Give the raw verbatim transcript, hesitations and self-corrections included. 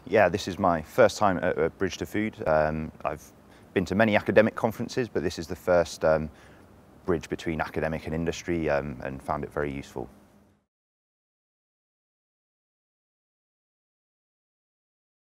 Yeah, this is my first time at, at Bridge to Food. Um, I've been to many academic conferences, but this is the first um, bridge between academic and industry, um, and found it very useful.